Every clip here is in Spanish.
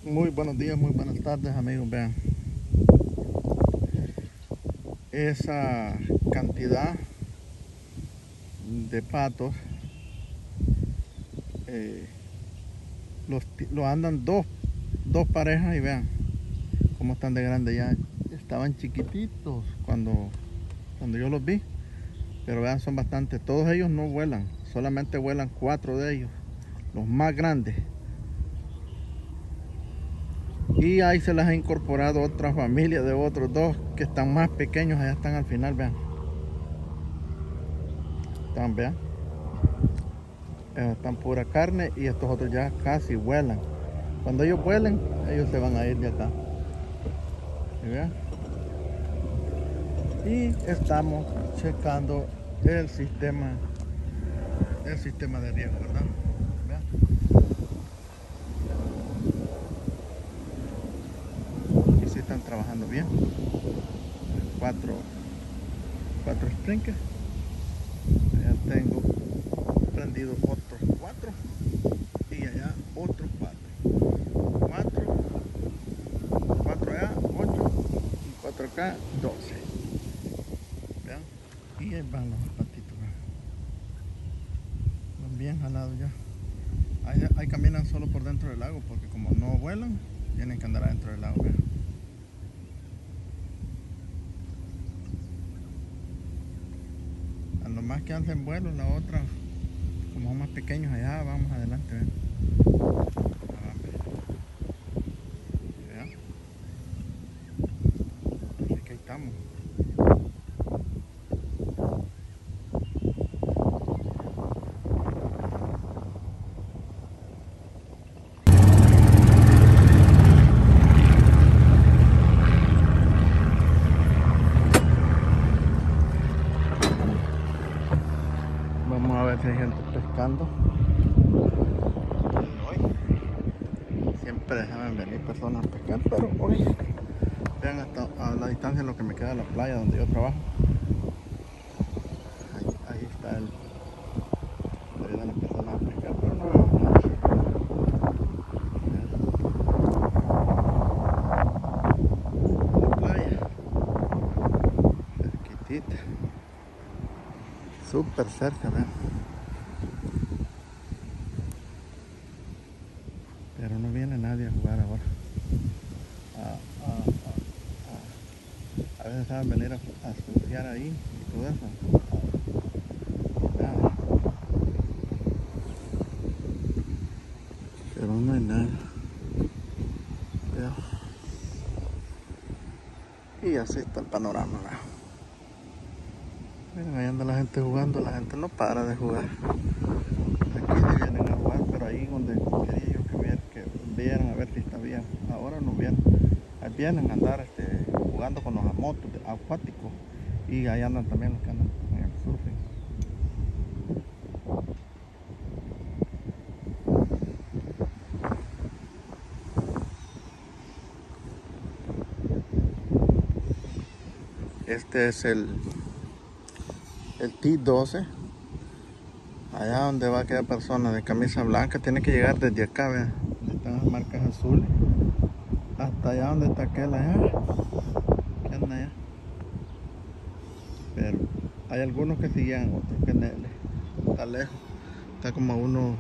Muy buenos días, muy buenas tardes, amigos. Vean, esa cantidad de patos eh, los andan dos parejas y vean cómo están de grandes ya. Estaban chiquititos cuando yo los vi, pero vean, son bastantes. Todos ellos no vuelan, solamente vuelan 4 de ellos, los más grandes. Y ahí se les ha incorporado otra familia de otros dos que están más pequeños, allá están al final, vean. Vean. Están pura carne y estos otros ya casi vuelan. Cuando ellos vuelen, ellos se van a ir de acá. ¿Sí vean? Y estamos checando el sistema de riego, ¿verdad? ¿Vean? Aquí sí están trabajando bien. Cuatro sprinkles. Allá tengo prendido otros 4 y allá otros 4. 4 allá, 8 y 4 acá, 12. ¿Vean? Y ahí van los patitos. ¿Vean? Van bien jalados ya. Ahí caminan solo por dentro del lago porque como no vuelan, tienen que andar adentro del lago. ¿Vean? A lo más que hacen vuelos, la otra, como son más pequeños allá, vamos adelante. ¿Vean? ¿Vean? Así que ahí estamos. Vamos a ver si hay gente pescando. Hoy siempre dejan venir personas a pescar, pero hoy vean hasta a la distancia lo que me queda de la playa donde yo trabajo. Ahí está ahí van las personas a pescar, pero no veo nada. La playa, cerquitita, súper cerca, vean. Pero no viene nadie a jugar ahora. A, a veces saben venir a surfear ahí y todo eso. Nada. Pero no hay nada. Veo. Y así está el panorama. Veo. Miren, ahí anda la gente jugando, la gente no para de jugar. Aquí sí vienen a jugar, pero ahí donde quería yo que vieran a ver si está bien. Ahora no vienen. Ahí vienen a andar jugando con los motos acuáticos. Y ahí andan también los que andan en el surfing. Este es el T12. Allá donde va aquella persona de camisa blanca, tiene que llegar desde acá, vean. Están las marcas azules. Hasta allá donde está aquel allá. ¿Qué anda allá? Pero hay algunos que sí llegan, otros que no. Está lejos. Está como a unos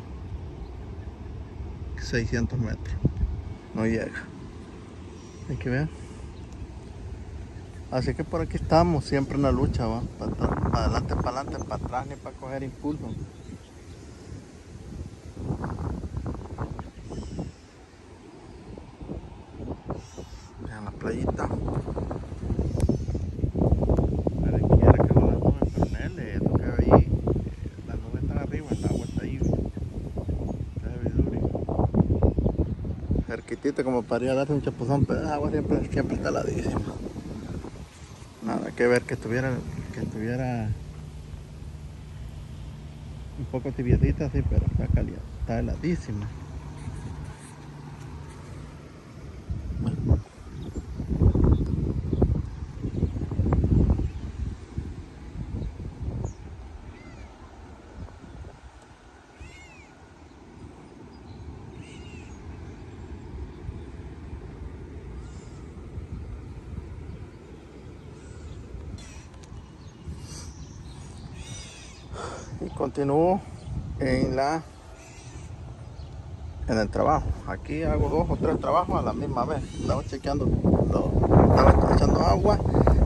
600 metros. No llega. Hay que ver. Así que por aquí estamos, siempre en la lucha, ¿va? Para adelante, para atrás, ni para coger impulso. Vean la playita. Parequiera que no las nubes, pero nele, esto que ve ahí, las nubes están arriba, el agua está ahí. Está heavy duty. Cerquitita como para ir a darse un chapuzón, pero el agua siempre está heladísima. Nada que ver que estuviera un poco tibiecita así, pero está caliente, está heladísima. Bueno. continúo en el trabajo. Aquí hago 2 o 3 trabajos a la misma vez. Estaba chequeando, estaba echando agua,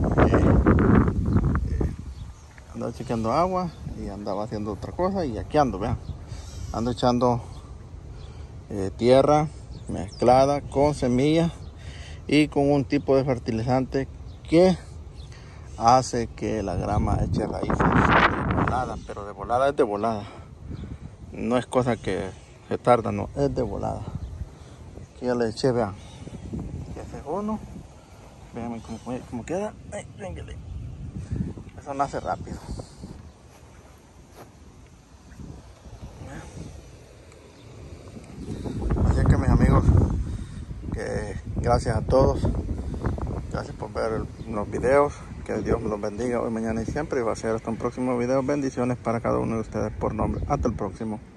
andaba chequeando agua y andaba haciendo otra cosa y aquí ando, vean. Ando echando tierra mezclada con semillas y con un tipo de fertilizante que hace que la grama eche raíces de volada, pero de volada es de volada. No es cosa que se tarda, no, es de volada. Aquí ya le eché, vean. Aquí ese es uno. Vean cómo queda. Ay, véngale. Eso nace rápido. Así que mis amigos, que gracias a todos. Gracias por ver los videos. Que Dios me los bendiga hoy, mañana y siempre. Y va a ser hasta un próximo video. Bendiciones para cada uno de ustedes por nombre. Hasta el próximo.